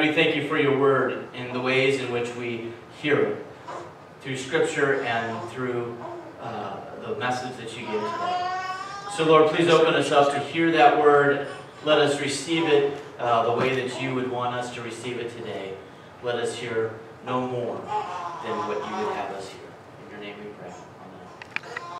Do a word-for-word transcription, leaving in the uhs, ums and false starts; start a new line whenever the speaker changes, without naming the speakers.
We thank you for your word and the ways in which we hear it, through Scripture and through uh, the message that you give today. So Lord, please open us up to hear that word. Let us receive it uh, the way that you would want us to receive it today. Let us hear no more than what you would have us hear. In your name we pray.